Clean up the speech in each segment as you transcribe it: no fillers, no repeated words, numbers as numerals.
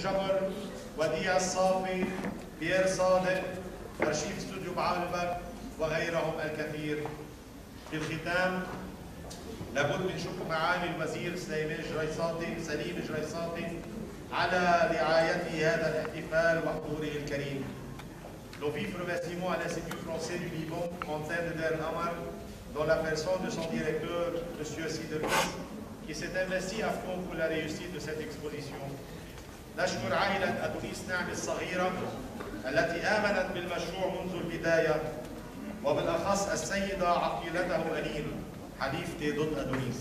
جبر، وديع الصافي، دير صادق، أرشيف استوديو بعلبك وغيرهم الكثير. في الختام لابد من شكر معالي الوزير سليم جريصاتي على رعايته هذا الاحتفال وحضوره الكريم. Nos vifs remerciements à l'Institut français du Liban, antenne de Deir El Qamar, dans la personne de son directeur, M. Sidris, qui s'est investi à fond pour la réussite de cette exposition. نشكر عائلة أدونيس نعم الصغيرة التي آمنت بالمشروع منذ البداية، وبالأخص السيدة عقيلته أنين حليفتي ضد أدونيس.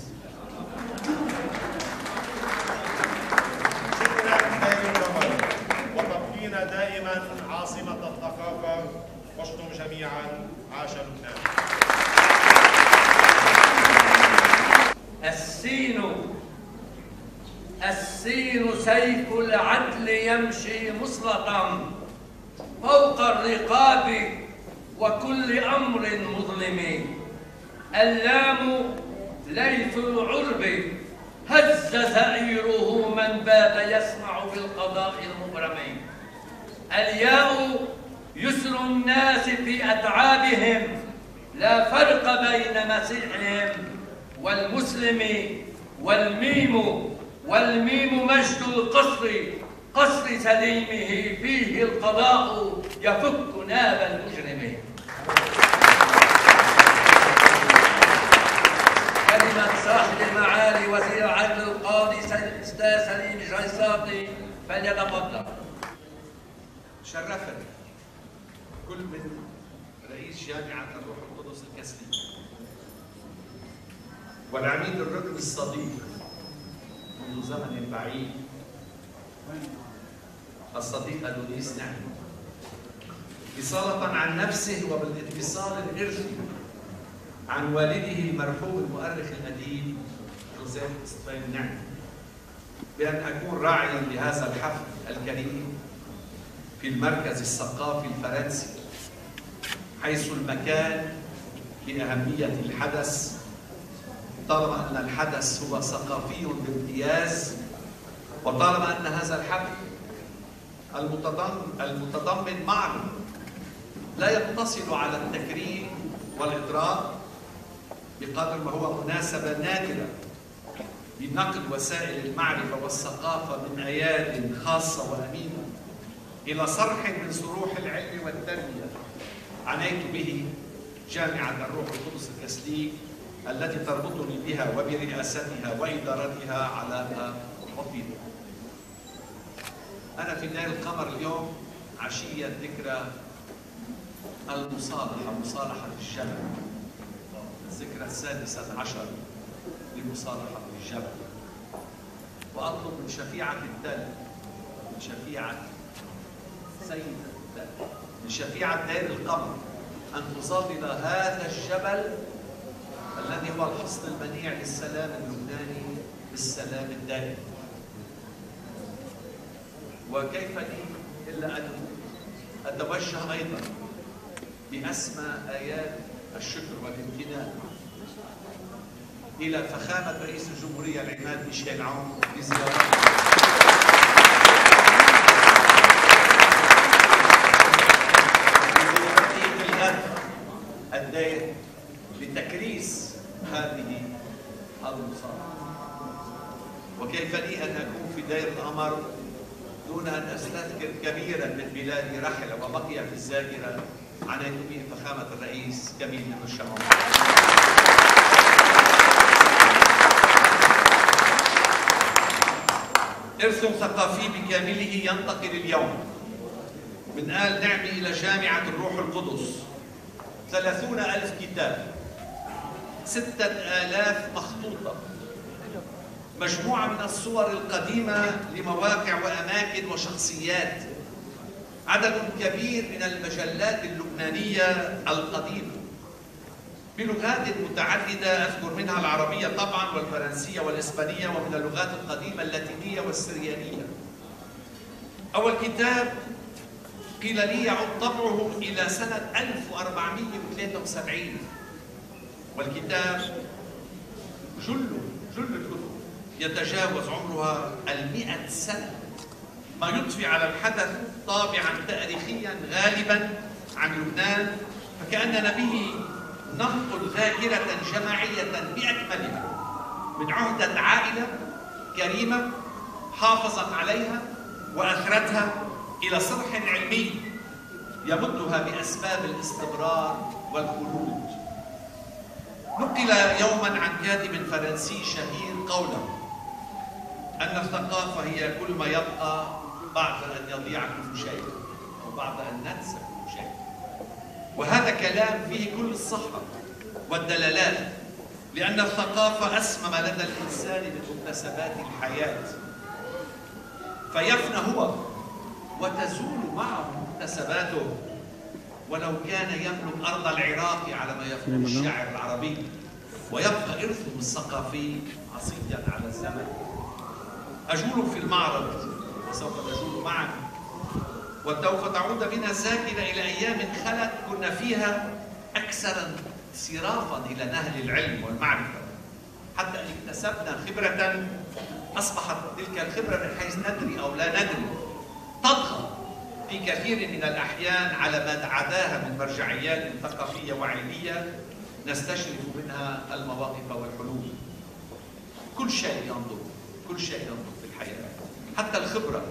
شكرا دير القمر، وتبقينا دائما عاصمة الثقافة. عشتم جميعا، عاش لبنان. السين سيف العدل يمشي مسلطا فوق الرقاب وكل أمر مظلم. اللام ليث العرب هز زئيره من بات يسمع بالقضاء المبرم. الياء يسر الناس في أتعابهم، لا فرق بين مسيحهم والمسلم. والميم مجد القصر، قصر سليمه فيه القضاء يفك ناب المجرم. كلمة صاحب معالي وزير عدل القاضي الأستاذ سليم جريصاتي فليتفضل. شرفني كل من رئيس جامعة الروح القدس الكاسليك والعميد الركن الصديق منذ زمن بعيد الصديق أدونيس نعم، اتصالة عن نفسه وبالاتصال الإرثي عن والده المرحوم المؤرخ الأديب جوزيف ستفين نعم، بأن أكون راعيا لهذا الحفل الكريم في المركز الثقافي الفرنسي، حيث المكان لأهمية الحدث، طالما أن الحدث هو ثقافي بامتياز، وطالما أن هذا الحفل المتضمن معرض لا يقتصر على التكريم والإطراء بقدر ما هو مناسبة نادرة لنقل وسائل المعرفة والثقافة من أياد خاصة وأمينة إلى صرح من صروح العلم والتربية عنيت به جامعة الروح القدس الكاسليك التي تربطني بها وبرئاستها وإدارتها علاقة وطيدة. أنا في دير القمر اليوم عشية ذكرى المصالحة، مصالحة الجبل، الذكرى ال16 لمصالحة الجبل، وأطلب من شفيعة الدل، من شفيعة سيد الدل، من شفيعة دير القمر أن تظلل هذا الجبل الذي هو الحصن المنيع للسلام اللبناني بالسلام الدائم. وكيف لي إلا أن أتوجه أيضا بأسمى آيات الشكر والامتنان إلى فخامة رئيس الجمهورية العماد ميشيل عون بزيارته في الغد الدائم لتكريس هذه المصالحة. وكيف لي أن أكون في دير القمر دون أن أستذكر كبيرا من بلادي رحل وبقي في الذاكرة عنيت به فخامة الرئيس كميل بن الشمعون. إرث ثقافي بكامله ينتقل اليوم من آل نعمي إلى جامعة الروح القدس. 30,000 كتاب، 6,000 مخطوطة، مجموعة من الصور القديمة لمواقع وأماكن وشخصيات، عدد كبير من المجلات اللبنانية القديمة بلغات متعددة، أذكر منها العربية طبعا والفرنسية والإسبانية، ومن اللغات القديمة اللاتينية والسريانية. أول كتاب قيل لي يعود طبعه إلى سنة 1473، والكتاب جل الكتب يتجاوز عمرها 100 سنة، ما يضفي على الحدث طابعا تاريخيا غالبا عن لبنان، فكأننا به ننقل ذاكرة جماعية بأكملها من عهدة عائلة كريمة حافظت عليها وأثرتها إلى صرح علمي يمدها بأسباب الاستمرار والخلود. نقل يوما عن كاتب فرنسي شهير قوله أن الثقافة هي كل ما يبقى بعد أن يضيع كل شيء أو بعد أن ننسى كل شيء، وهذا كلام فيه كل الصحة والدلالات، لأن الثقافة أسمم لدى الإنسان من مكتسبات الحياة، فيفنى هو وتزول معه مكتسباته، ولو كان يملك أرض العراق على ما يقول الشاعر العربي، ويبقى إرثه الثقافي عصيا على الزمن. أجول في المعرض وسوف نجول معا، وسوف تعود بنا ساكنة إلى أيام خلت كنا فيها أكثر انصرافا إلى نهل العلم والمعرفة، حتى أن اكتسبنا خبرة أصبحت تلك الخبرة من حيث ندري أو لا ندري تطغى في كثير من الأحيان على ما عداها من مرجعيات ثقافية وعلمية نستشرف منها المواقف والحلول. كل شيء ينضب في الحياة، حتى الخبرة.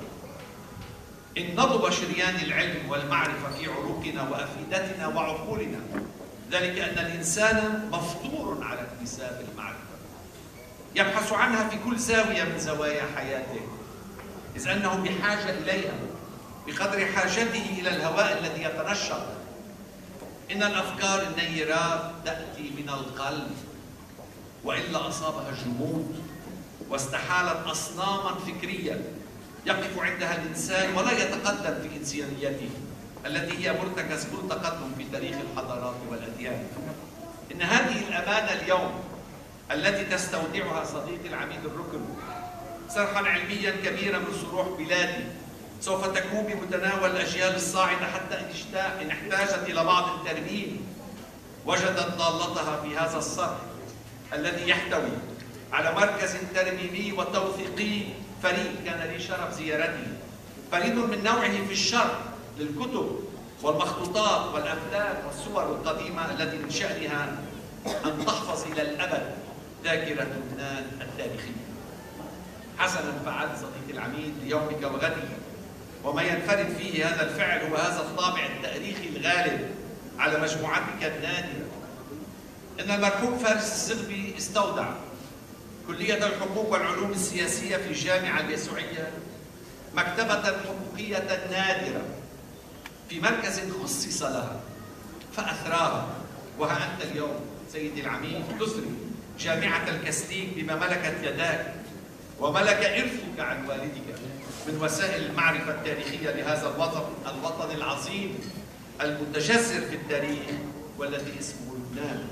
إن نضب شريان العلم والمعرفة في عروقنا وأفئدتنا وعقولنا، ذلك أن الإنسان مفطور على اكتساب المعرفة، يبحث عنها في كل زاوية من زوايا حياته، إذ أنه بحاجة إليها بقدر حاجته إلى الهواء الذي يتنشط. إن الأفكار النيرات تأتي من القلب، وإلا أصابها الجمود واستحالت أصناما فكرية يقف عندها الإنسان ولا يتقدم في إنسانيته التي هي مرتكز كل تقدم في تاريخ الحضارات والأديان. إن هذه الأمانة اليوم التي تستودعها صديقي العميد الركن صرحا علميا كبيرا من صروح بلادي سوف تكون بمتناول الأجيال الصاعدة، حتى إن احتاجت إلى بعض الترميم وجدت ضالتها في هذا الصرح الذي يحتوي على مركز ترميمي وتوثيقي فريد كان لي شرف زيارته، فريد من نوعه في الشرق للكتب والمخطوطات والأفلام والصور القديمة التي من شأنها أن تحفظ إلى الأبد ذاكرة لبنان التاريخية. حسنا فعلت صديقي العميد ليومك وغدك، وما ينفرد فيه هذا الفعل هو هذا الطابع التاريخي الغالب على مجموعتك النادرة. إن المرحوم فارس الزغبي استودع كلية الحقوق والعلوم السياسية في الجامعة اليسوعية مكتبة حقوقية نادرة في مركز خصص لها فأثراها. وها أنت اليوم سيدي العميد تثري جامعة الكاسليك بما ملكت يداك وملك إرثك عن والدك من وسائل المعرفة التاريخية لهذا الوطن العظيم المتجذر في التاريخ والذي اسمه لبنان.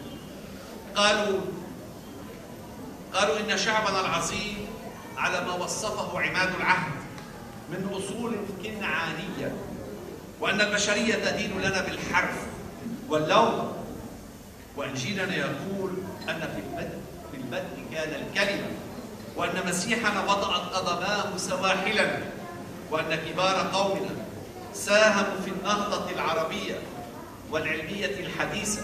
قالوا إن شعبنا العظيم على ما وصفه عماد العهد من أصول كنعانية، وأن البشرية تدين لنا بالحرف واللون، وإنجيلنا يقول أن في البدء كان الكلمة، وأن مسيحنا وضعت قدماه سواحلنا، وأن كبار قومنا ساهموا في النهضة العربية والعلمية الحديثة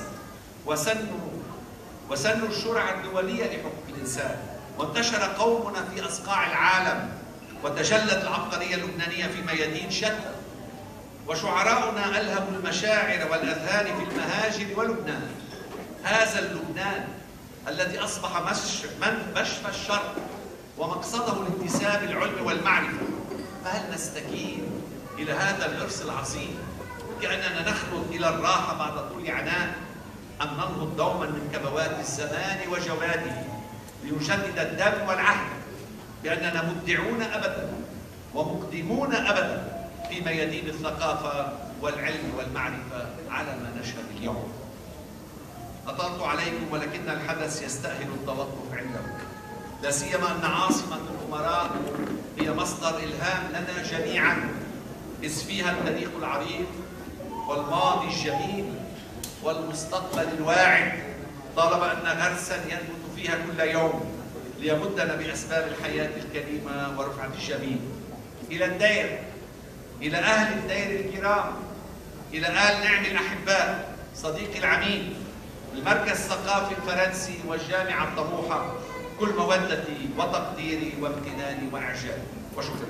وسنوا الشرع الدولية لحقوق الإنسان، وانتشر قومنا في أصقاع العالم، وتجلت العبقرية اللبنانية في ميادين شتى، وشعراؤنا ألهموا المشاعر والأذهان في المهاجر ولبنان. هذا اللبنان الذي أصبح مشفى الشرق ومقصده الانتساب العلم والمعرفة، فهل نستكين إلى هذا الإرث العظيم كأننا نخلد إلى الراحة بعد طول عناء، أم ننهض دوما من كبوات الزمان وجواده لنجدد الدم والعهد بأننا مبدعون أبدا ومقدمون أبدا في ميادين الثقافة والعلم والمعرفة على ما نشهد اليوم؟ أطلت عليكم ولكن الحدث يستأهل التوقف عنده، لا سيما أن عاصمة الأمراء هي مصدر إلهام لنا جميعا، إذ فيها التاريخ العريق والماضي الجميل والمستقبل الواعد، طالما أن غرسا ينبت فيها كل يوم ليمدنا بأسباب الحياة الكريمة ورفعة الجميل. إلى الدير، إلى أهل الدير الكرام، إلى آل نعم الأحباء، صديقي العميد، المركز الثقافي الفرنسي والجامعة الطموحة، كل مودتي وتقديري وامتناني وإعجابي، وشكرا.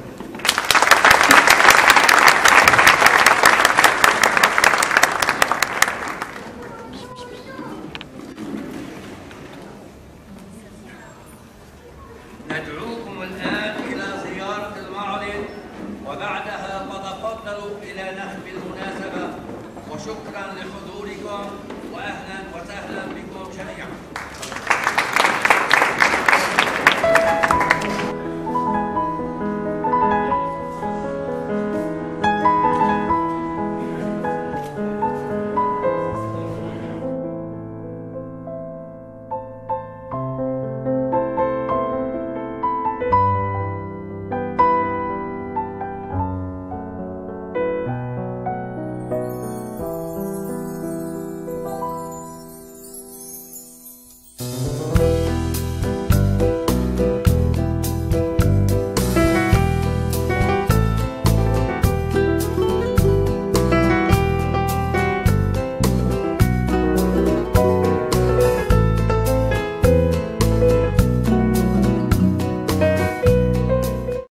ندعوكم الآن إلى زيارة المعرض، وبعدها فتفضلوا إلى نهب المناسبة. وشكرا لحضوركم، وأهلا وسهلا بكم جميعا.